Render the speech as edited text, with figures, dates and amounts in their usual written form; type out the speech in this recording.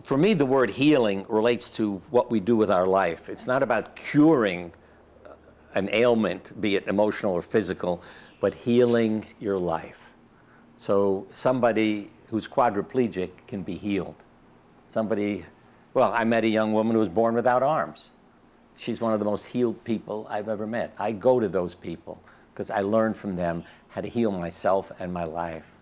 for me, the word healing relates to what we do with our life. It's not about curing an ailment, be it emotional or physical, but healing your life. So somebody who's quadriplegic can be healed. Somebody, well, I met a young woman who was born without arms. She's one of the most healed people I've ever met. I go to those people because I learned from them how to heal myself and my life.